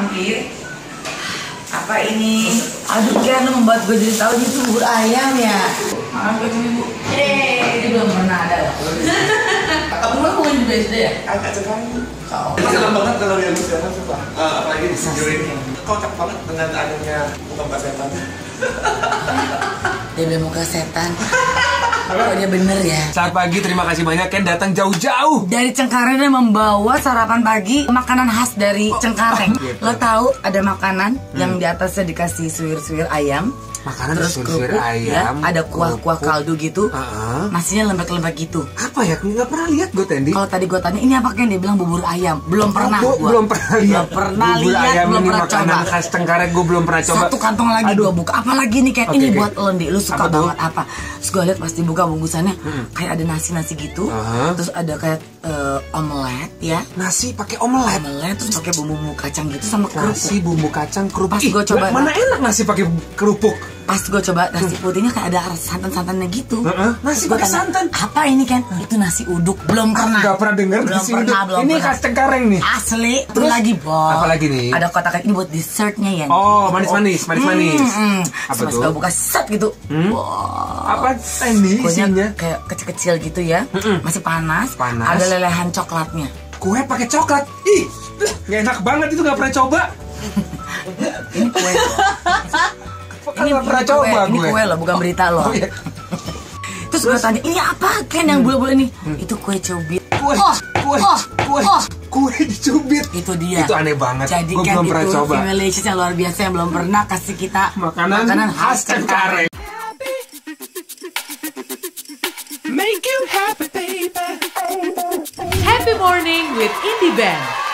mampir. Apa ini? Aduh Ken, lo membuat gue jadi tahu ini tuh bubur ayam ya. Makan gue cumi bu. Ini belum pernah ada loh. Kamu kan bukan di BSD ya? Agak sekali. Senang banget kalau dia bisa suka. Apalagi di video ini. Kocak banget dengan adanya muka setan. Dia bilang muka setan. Kok dia bener ya? Selamat pagi, terima kasih banyak Ken datang jauh-jauh Dari Cengkareng dia membawa sarapan pagi makanan khas dari Cengkareng. Lo tahu ada makanan yang di atasnya dikasih suwir-suwir ayam. Makanan Terus suwir-suwir kerupuk, ya, ayam, ada kuah-kuah kaldu gitu. Nasinya lembek-lembek gitu. Apa ya? Nggak pernah lihat gue Tendi. Kalau tadi gue tanya ini apa Ken, dia bilang bubur ayam. Belum pernah gua. Belum pernah lihat. Belum pernah Bubur lihat, ayam belum ini pernah makanan coba. khas Cengkareng gue belum pernah coba. Satu kantong lagi gue buka. Apalagi nih Ken, ini buat lo Ndi. Lu suka Apa tuh? banget apa? Terus gue lihat pasti buka bungkusannya kayak ada nasi-nasi gitu. Terus ada kayak omelet ya. Nasi pakai omelet. Omelet terus pakai bumbu kacang gitu sama Nasi kerupuk. bumbu kacang kerupuk. Pas gua coba, mana enak nasi pakai kerupuk. Pas gue coba nasi putihnya kayak ada santan-santannya gitu. Nasi Terus gua pakai tanya, santan. Apa ini Ken? Itu nasi uduk. Belum pernah. Gak pernah denger Belum nasi pernah, uduk. belum Ini pernah. khas Cengkareng nih. Asli. Terus lagi bol. Apa lagi nih? Ada kotak ini buat dessertnya ya. Oh, manis-manis, manis-manis. Apa Apa tuh? gue buka set gitu. Wow. Apa ini Kuahnya isinya? kayak kecil-kecil gitu ya. Masih panas. Panas. Ada lelehan coklatnya. Kue pakai coklat. Ih, nggak enak banget itu, nggak pernah coba. Ini kue. Nggak pernah coba Ini gue. kue loh, bukan berita loh. Oh, iya. Terus gue tanya, ini apa Ken yang bule-bule ini? Itu kue cubit. Kue dicubit. Itu dia. Itu aneh banget. Jadi Gue kan belum pernah itu coba. humiliation yang luar biasa yang belum pernah kasih kita Makanan khas Cengkareng. Make you happy, baby. Happy morning with Indie Band.